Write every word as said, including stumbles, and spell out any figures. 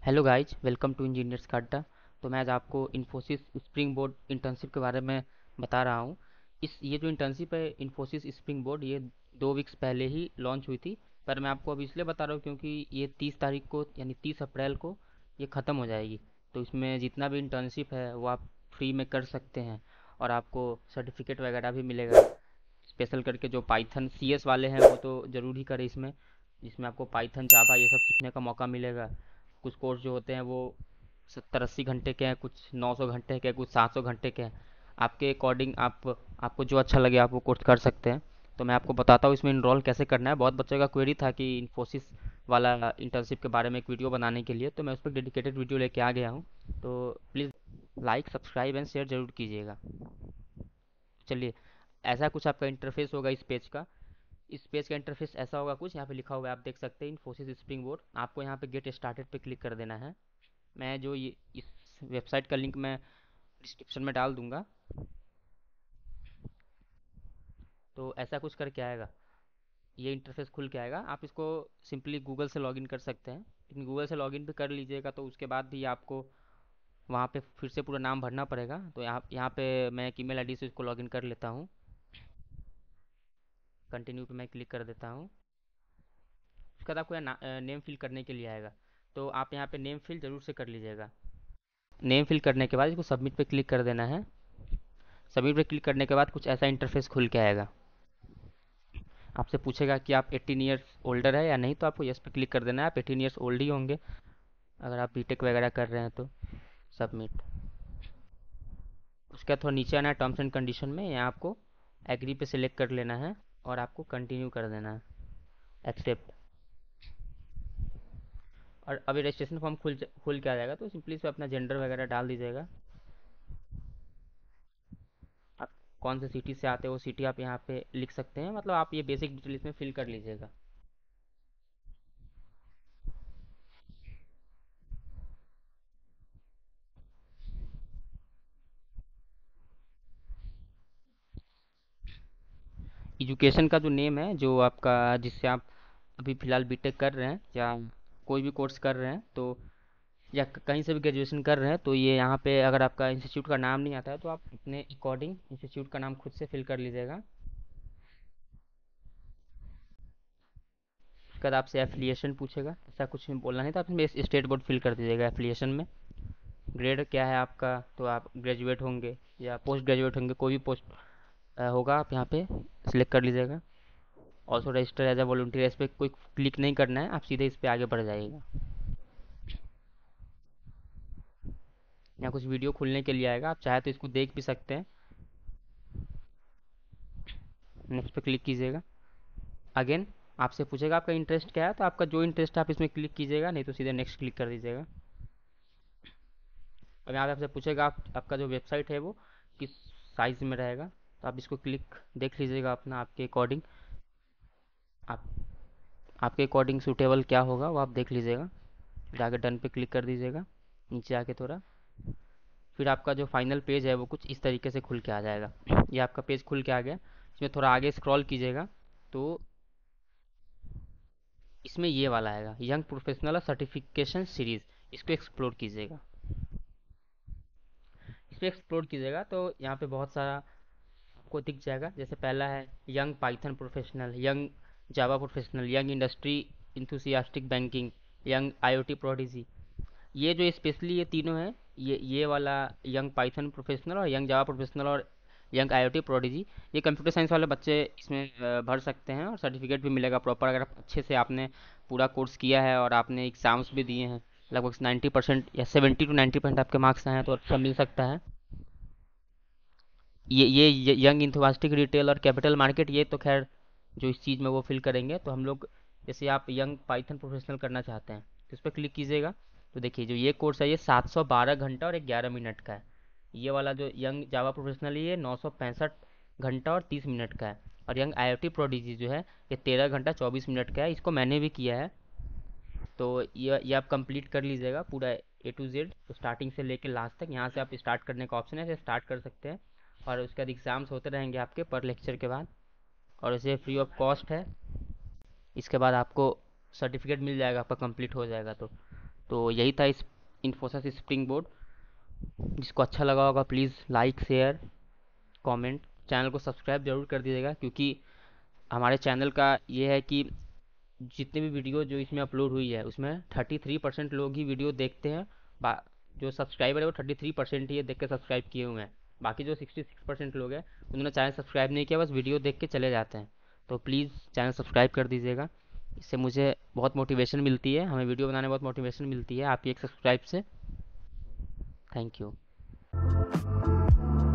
Hello guys, welcome to engineers का अड्डा। तो मैं आज आपको इन्फोसिस स्प्रिंग बोर्ड इंटर्नशिप के बारे में बता रहा हूँ। इस ये जो इंटर्नशिप है इन्फोसिस स्प्रिंग बोर्ड, ये दो वीक्स पहले ही लॉन्च हुई थी। पर मैं आपको अभी इसलिए बता रहा हूँ क्योंकि ये तीस तारीख को यानी तीस अप्रैल को ये ख़त्म हो जाएगी। तो इसमें जितना भी इंटर्नशिप है वो आप फ्री में कर सकते हैं और आपको सर्टिफिकेट वगैरह भी मिलेगा। स्पेशल करके जो पाइथन सी एस वाले हैं वो तो ज़रूर ही करें इसमें, जिसमें आपको पाइथन जावा ये सब सीखने का मौका मिलेगा। कुछ कोर्स जो होते हैं वो सत्तर अस्सी घंटे के हैं, कुछ नौ सौ घंटे के हैं, कुछ सात सौ घंटे के हैं। आपके अकॉर्डिंग आप आपको जो अच्छा लगे आप वो कोर्स कर सकते हैं। तो मैं आपको बताता हूँ इसमें इनरोल कैसे करना है। बहुत बच्चों का क्वेरी था कि इन्फोसिस वाला इंटर्नशिप के बारे में एक वीडियो बनाने के लिए, तो मैं उस पर डेडिकेटेड वीडियो लेके आ गया हूँ। तो please like subscribe and share ज़रूर कीजिएगा। चलिए, ऐसा कुछ आपका इंटरफेस होगा इस पेज का। इस पेज का इंटरफेस ऐसा होगा कुछ, यहाँ पे लिखा हुआ है आप देख सकते हैं इन्फोसिस स्प्रिंग बोर्ड। आपको यहाँ पे गेट स्टार्टेड पे क्लिक कर देना है। मैं जो ये इस वेबसाइट का लिंक मैं डिस्क्रिप्शन में डाल दूंगा। तो ऐसा कुछ करके आएगा, ये इंटरफेस खुल के आएगा। आप इसको सिंपली गूगल से लॉगिन कर सकते हैं, लेकिन गूगल से लॉगिन भी कर लीजिएगा तो उसके बाद भी आपको वहाँ पे फिर से पूरा नाम भरना पड़ेगा। तो यहाँ यहाँ पे मैं एक ईमेल आईडी से इसको लॉगिन कर लेता हूँ। कंटिन्यू पे मैं क्लिक कर देता हूँ। उसके बाद आपको यहाँ नेम फिल करने के लिए आएगा, तो आप यहाँ पे नेम फिल ज़रूर से कर लीजिएगा। नेम फिल करने के बाद इसको सबमिट पे क्लिक कर देना है। सबमिट पे क्लिक करने के बाद कुछ ऐसा इंटरफेस खुल के आएगा। आपसे पूछेगा कि आप अठारह ईयर्स ओल्डर है या नहीं, तो आपको यस पे क्लिक कर देना है। आप अठारह ईयर्स ओल्ड ही होंगे अगर आप बीटेक वगैरह कर रहे हैं तो। सबमिट। उसके बाद थोड़ा नीचे आना है टर्म्स एंड कंडीशन में, यहाँ आपको एग्री पे सिलेक्ट कर लेना है और आपको कंटिन्यू कर देना है, एक्सेप्ट। और अभी रजिस्ट्रेशन फॉर्म खुल खुल के आ जाएगा, तो सिंपली इस पर अपना जेंडर वगैरह डाल दीजिएगा। आप कौन से सिटी से आते हो वो सिटी आप यहाँ पे लिख सकते हैं, मतलब आप ये बेसिक डिटेल इसमें फिल कर लीजिएगा। एजुकेशन का जो नेम है जो आपका, जिससे आप अभी फ़िलहाल बीटेक कर रहे हैं या कोई भी कोर्स कर रहे हैं, तो या क- कहीं से भी ग्रेजुएशन कर रहे हैं, तो ये यहाँ पे अगर आपका इंस्टीट्यूट का नाम नहीं आता है तो आप अपने अकॉर्डिंग इंस्टीट्यूट का नाम खुद से फिल कर लीजिएगा। उसके बाद आपसे एफिलिएशन पूछेगा, ऐसा कुछ भी बोलना नहीं तो आप इसमें स्टेट बोर्ड फिल कर दीजिएगा एफिलिएशन में। ग्रेड क्या है आपका, तो आप ग्रेजुएट होंगे या पोस्ट ग्रेजुएट होंगे, कोई भी पोस्ट होगा आप यहाँ पे सिलेक्ट कर लीजिएगा। Also register as a volunteer, इस पर कोई क्लिक नहीं करना है, आप सीधे इस पर आगे बढ़ जाइएगा। यहाँ कुछ वीडियो खुलने के लिए आएगा, आप चाहे तो इसको देख भी सकते हैं। नेक्स्ट पे क्लिक कीजिएगा। अगेन आपसे पूछेगा आपका इंटरेस्ट क्या है, तो आपका जो इंटरेस्ट है आप इसमें क्लिक कीजिएगा, नहीं तो सीधे नेक्स्ट क्लिक कर दीजिएगा। और यहाँ पे आपसे पूछेगा आप, आपका जो वेबसाइट है वो किस साइज़ में रहेगा, तो आप इसको क्लिक देख लीजिएगा अपना, आपके अकॉर्डिंग। आप आपके अकॉर्डिंग सूटेबल क्या होगा वो आप देख लीजिएगा। फिर आगे डन पे क्लिक कर दीजिएगा, नीचे आके थोड़ा। फिर आपका जो फाइनल पेज है वो कुछ इस तरीके से खुल के आ जाएगा। ये आपका पेज खुल के आ गया। इसमें थोड़ा आगे स्क्रॉल कीजिएगा तो इसमें ये वाला आएगा, यंग प्रोफेशनल सर्टिफिकेशन सीरीज। इसको एक्सप्लोर कीजिएगा। इस पर एक्सप्लोर कीजिएगा तो यहाँ पे बहुत सारा आपको दिख जाएगा। जैसे पहला है young Python professional, young Java professional, young industry enthusiastic banking, young IoT prodigy. ये जो स्पेशली ये तीनों हैं, ये ये वाला यंग पाइथन प्रोफेशनल और यंग जावा प्रोफेशनल और यंग आईओटी प्रोडिजी, ये कंप्यूटर साइंस वाले बच्चे इसमें अ, भर सकते हैं और सर्टिफिकेट भी मिलेगा प्रॉपर, अगर आप अच्छे से आपने पूरा कोर्स किया है और आपने एग्ज़ाम्स भी दिए हैं। लगभग नाइन्टी परसेंट या सेवेंटी टू नाइन्टी परसेंट आपके मार्क्स आए हैं तो अच्छा मिल सकता है। ये ये यंग इंथुसियास्टिक रिटेल और कैपिटल मार्केट, ये तो खैर जो इस चीज़ में वो फिल करेंगे। तो हम लोग, जैसे आप यंग पाइथन प्रोफेशनल करना चाहते हैं तो इस पर क्लिक कीजिएगा। तो देखिए जो ये कोर्स है ये सात सौ बारह घंटा और ग्यारह मिनट का है। ये वाला जो यंग जावा प्रोफेशनल है ये नौ सौ पैंसठ घंटा और तीस मिनट का है। और यंग आईओटी प्रोडिजी जो है ये तेरह घंटा चौबीस मिनट का है। इसको मैंने भी किया है, तो ये ये आप कंप्लीट कर लीजिएगा पूरा ए टू जेड, तो स्टार्टिंग से लेके लास्ट तक। यहाँ से आप स्टार्ट करने का ऑप्शन है, इसे स्टार्ट कर सकते हैं। और उसके बाद एग्ज़ाम्स होते रहेंगे आपके पर लेक्चर के बाद, और इसे फ्री ऑफ कॉस्ट है। इसके बाद आपको सर्टिफिकेट मिल जाएगा, आपका कंप्लीट हो जाएगा तो। तो यही था इस इन्फोसिस स्प्रिंग बोर्ड। जिसको अच्छा लगा होगा please like share comment, channel को सब्सक्राइब जरूर कर दीजिएगा, क्योंकि हमारे चैनल का ये है कि जितने भी वीडियो जो इसमें अपलोड हुई है उसमें थर्टी थ्री परसेंट लोग ही वीडियो देखते हैं। बा जो सब्सक्राइबर है वो थर्टी थ्री परसेंट ही देख के सब्सक्राइब किए हुए हैं। बाकी जो सिक्सटी सिक्स परसेंट लोग हैं उन्होंने चैनल सब्सक्राइब नहीं किया, बस वीडियो देख के चले जाते हैं। तो प्लीज़ चैनल सब्सक्राइब कर दीजिएगा। इससे मुझे बहुत मोटिवेशन मिलती है, हमें वीडियो बनाने में बहुत मोटिवेशन मिलती है आपकी एक सब्सक्राइब से। Thank you.